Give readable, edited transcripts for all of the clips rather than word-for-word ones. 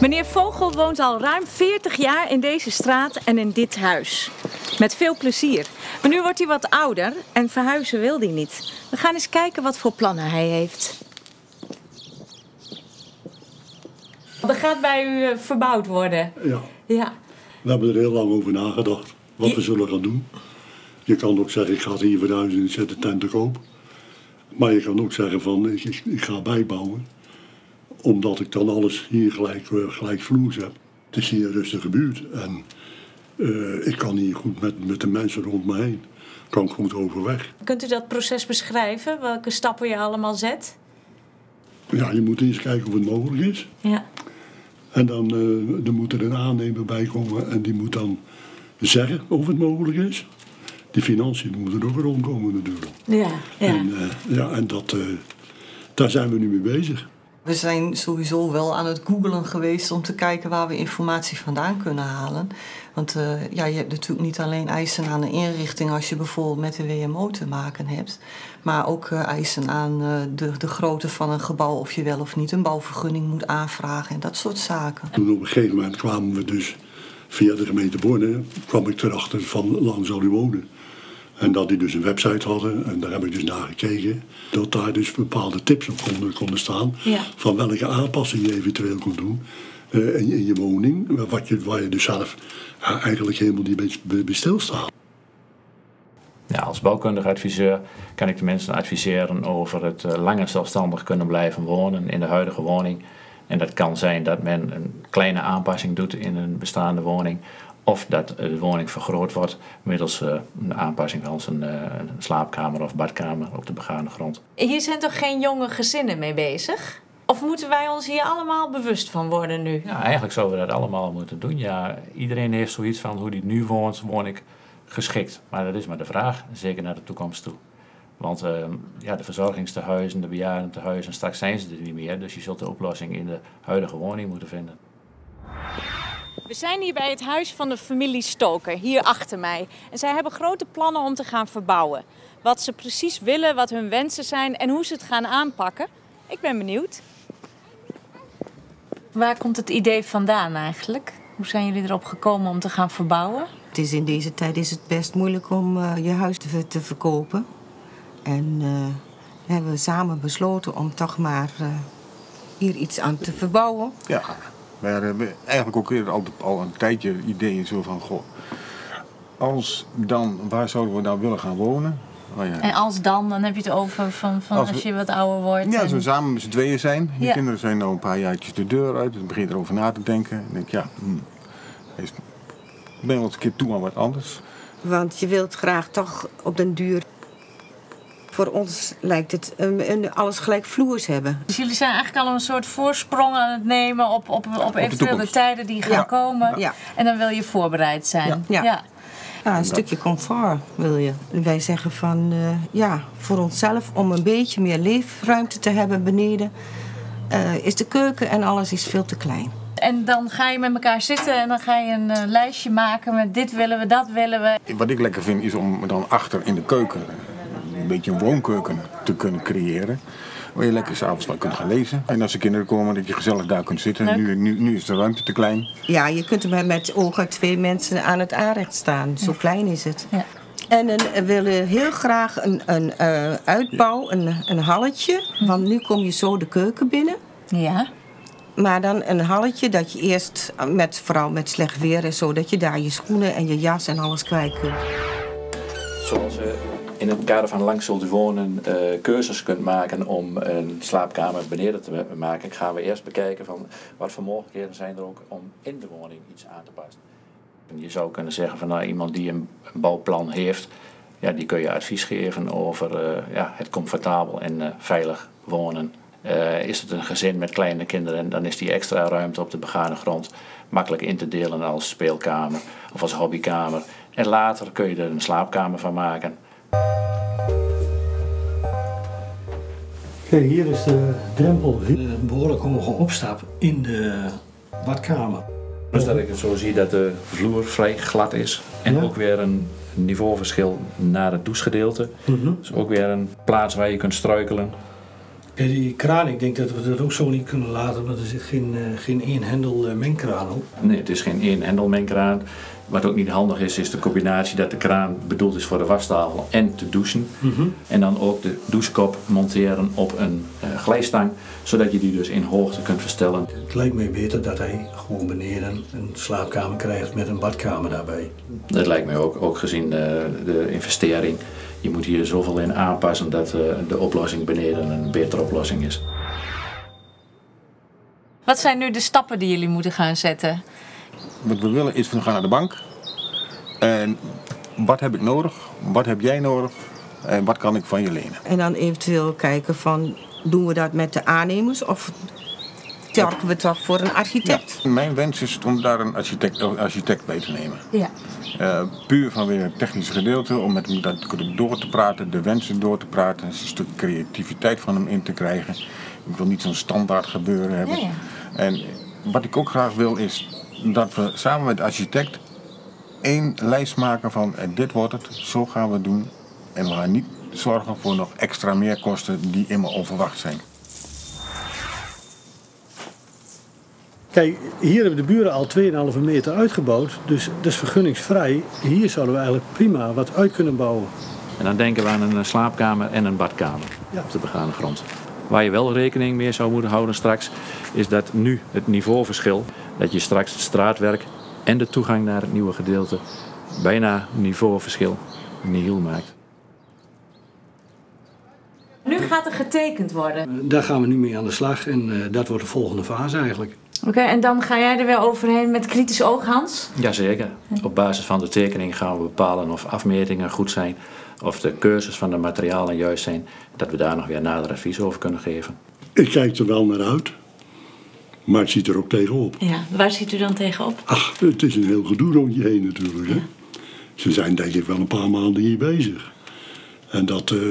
Meneer Vogel woont al ruim 40 jaar in deze straat en in dit huis. Met veel plezier. Maar nu wordt hij wat ouder en verhuizen wil hij niet. We gaan eens kijken wat voor plannen hij heeft. Er gaat bij u verbouwd worden. Ja. We hebben er heel lang over nagedacht. Wat we zullen gaan doen. Je kan ook zeggen, ik ga het hier verhuizen en ik zet de tent te koop. Maar je kan ook zeggen van, ik ga bijbouwen. Omdat ik dan alles hier gelijkvloers heb. Het is hier een rustige buurt. En ik kan hier goed met de mensen rond me heen. Kan ik goed overweg. Kunt u dat proces beschrijven? Welke stappen je allemaal zet? Ja, je moet eerst kijken of het mogelijk is. Ja. En dan moet er een aannemer bij komen en die moet dan zeggen of het mogelijk is. Die financiën moeten er ook rondkomen natuurlijk. En daar zijn we nu mee bezig. We zijn sowieso wel aan het googlen geweest om te kijken waar we informatie vandaan kunnen halen. Want je hebt natuurlijk niet alleen eisen aan een inrichting als je bijvoorbeeld met de WMO te maken hebt. Maar ook eisen aan de grootte van een gebouw, of je wel of niet een bouwvergunning moet aanvragen en dat soort zaken. Toen op een gegeven moment kwamen we dus via de gemeente Borne, kwam ik erachter van lang zal u wonen. En dat die dus een website hadden en daar heb ik dus naar gekeken. Dat daar dus bepaalde tips op konden staan van welke aanpassingen je eventueel kon doen in je woning. Waar je dus zelf eigenlijk helemaal niet bij stilstaat. Ja, als bouwkundig adviseur kan ik de mensen adviseren over het langer zelfstandig kunnen blijven wonen in de huidige woning. En dat kan zijn dat men een kleine aanpassing doet in een bestaande woning. Of dat de woning vergroot wordt middels een aanpassing van een slaapkamer of badkamer op de begane grond. Hier zijn toch geen jonge gezinnen mee bezig? Of moeten wij ons hier allemaal bewust van worden nu? Ja, eigenlijk zouden we dat allemaal moeten doen. Ja, iedereen heeft zoiets van hoe die nu woont, woon ik geschikt. Maar dat is maar de vraag, zeker naar de toekomst toe. Want de verzorgingstehuizen, de bejaardentehuizen, straks zijn ze er niet meer. Dus je zult de oplossing in de huidige woning moeten vinden. We zijn hier bij het huis van de familie Stoker, hier achter mij. En zij hebben grote plannen om te gaan verbouwen. Wat ze precies willen, wat hun wensen zijn en hoe ze het gaan aanpakken. Ik ben benieuwd. Waar komt het idee vandaan eigenlijk? Hoe zijn jullie erop gekomen om te gaan verbouwen? In deze tijd is het best moeilijk om je huis te verkopen. En hebben we samen besloten om toch maar hier iets aan te verbouwen. Ja. We hebben eigenlijk ook eerder al een tijdje ideeën zo van, goh, als dan, waar zouden we nou willen gaan wonen? Oh ja. En als dan heb je het over van als je wat ouder wordt? Ja, zo samen met z'n tweeën zijn. Je kinderen zijn nou een paar jaartjes de deur uit, dan begin je erover na te denken. En denk ik ben wel eens een keer toe aan wat anders. Want je wilt graag toch op den duur. Voor ons lijkt het alles gelijkvloers hebben. Dus jullie zijn eigenlijk al een soort voorsprong aan het nemen op eventueel de tijden die gaan komen. Ja. En dan wil je voorbereid zijn. Ja, een stukje comfort wil je. Wij zeggen van voor onszelf om een beetje meer leefruimte te hebben beneden. Is de keuken en alles is veel te klein. En dan ga je met elkaar zitten en dan ga je een lijstje maken met dit willen we, dat willen we. Wat ik lekker vind is om dan achter in de keuken een beetje een woonkeuken te kunnen creëren. Waar je lekker s'avonds wel kunt gaan lezen. En als de kinderen komen, dat je gezellig daar kunt zitten. Nu is de ruimte te klein. Ja, je kunt er met ogen 2 mensen aan het aanrecht staan. Zo klein is het. Ja. En we willen heel graag een uitbouw, een halletje. Want nu kom je zo de keuken binnen. Ja. Maar dan een halletje dat je eerst, vooral met slecht weer en zo, dat je daar je schoenen en je jas en alles kwijt kunt. Zoals in het kader van lang zult u wonen cursus kunt maken om een slaapkamer beneden te maken, gaan we eerst bekijken van wat voor mogelijkheden zijn er ook om in de woning iets aan te passen. Je zou kunnen zeggen van iemand die een bouwplan heeft, die kun je advies geven over het comfortabel en veilig wonen. Is het een gezin met kleine kinderen, dan is die extra ruimte op de begane grond makkelijk in te delen als speelkamer of als hobbykamer. En later kun je er een slaapkamer van maken. Kijk, hier is de drempel. Een behoorlijk hoge opstap in de badkamer. Dus dat ik het zo zie dat de vloer vrij glad is. En ook weer een niveauverschil naar het douchegedeelte. Dus ook weer een plaats waar je kunt struikelen. Ja, die kraan, ik denk dat we dat ook zo niet kunnen laten, want er zit geen eenhendel mengkraan op. Nee, het is geen eenhendel mengkraan. Wat ook niet handig is de combinatie dat de kraan bedoeld is voor de wastafel en te douchen. En dan ook de douchekop monteren op een glijstang, zodat je die dus in hoogte kunt verstellen. Het lijkt mij beter dat hij gewoon beneden een slaapkamer krijgt met een badkamer daarbij. Dat lijkt mij ook gezien de investering. Je moet hier zoveel in aanpassen dat de oplossing beneden een betere oplossing is. Wat zijn nu de stappen die jullie moeten gaan zetten? Wat we willen is, we gaan naar de bank. En wat heb ik nodig? Wat heb jij nodig? En wat kan ik van je lenen? En dan eventueel kijken van, doen we dat met de aannemers of werken we toch voor een architect? Ja, mijn wens is om daar een architect bij te nemen. Ja. Puur vanwege het technische gedeelte, om met hem door te praten, de wensen door te praten, een stuk creativiteit van hem in te krijgen. Ik wil niet zo'n standaard gebeuren hebben. Ja. En wat ik ook graag wil is dat we samen met de architect één lijst maken van dit wordt het, zo gaan we het doen. En we gaan niet zorgen voor nog extra meerkosten die immer onverwacht zijn. Kijk, hier hebben de buren al 2,5 meter uitgebouwd, dus dat is vergunningsvrij. Hier zouden we eigenlijk prima wat uit kunnen bouwen. En dan denken we aan een slaapkamer en een badkamer op de begane grond. Waar je wel rekening mee zou moeten houden straks, is dat nu het niveauverschil, dat je straks het straatwerk en de toegang naar het nieuwe gedeelte bijna niveauverschil nihil maakt. Nu gaat er getekend worden. Daar gaan we nu mee aan de slag en dat wordt de volgende fase eigenlijk. Oké, en dan ga jij er weer overheen met kritisch oog, Hans? Jazeker. Op basis van de tekening gaan we bepalen of afmetingen goed zijn, of de keuzes van de materialen juist zijn, dat we daar nog weer nader advies over kunnen geven. Ik kijk er wel naar uit, maar ik zie er ook tegenop. Ja, waar ziet u dan tegenop? Ach, het is een heel gedoe rond je heen natuurlijk. Hè? Ze zijn denk ik wel een paar maanden hier bezig. En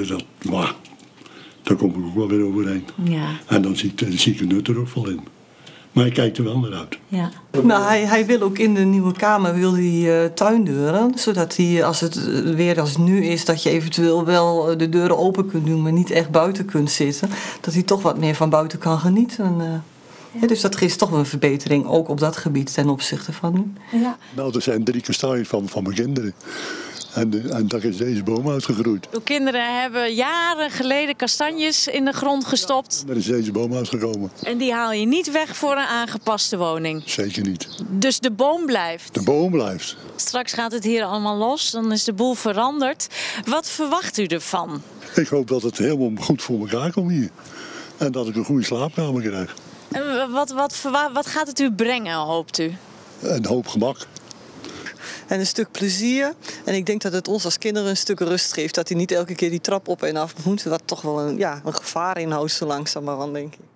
daar kom ik ook wel weer overheen. Ja. En dan zie ik de nut er ook wel in. Maar ik kijk er wel naar uit. Ja. Nou, hij wil ook in de nieuwe kamer tuindeuren. Zodat hij, als het weer als het nu is, dat je eventueel wel de deuren open kunt doen, maar niet echt buiten kunt zitten. Dat hij toch wat meer van buiten kan genieten. Ja, dus dat geeft toch een verbetering, ook op dat gebied ten opzichte van nu. Ja. Nou, er zijn 3 kastanjes van mijn kinderen. En daar is deze boom uitgegroeid. Uw kinderen hebben jaren geleden kastanjes in de grond gestopt. En daar is deze boom uitgekomen. En die haal je niet weg voor een aangepaste woning. Zeker niet. Dus de boom blijft. De boom blijft. Straks gaat het hier allemaal los, dan is de boel veranderd. Wat verwacht u ervan? Ik hoop dat het helemaal goed voor elkaar komt hier. En dat ik een goede slaapkamer krijg. En wat gaat het u brengen, hoopt u? Een hoop gemak. En een stuk plezier. En ik denk dat het ons als kinderen een stuk rust geeft. Dat hij niet elke keer die trap op en af moet. Wat toch wel een gevaar inhoudt zo langzamerhand, denk ik.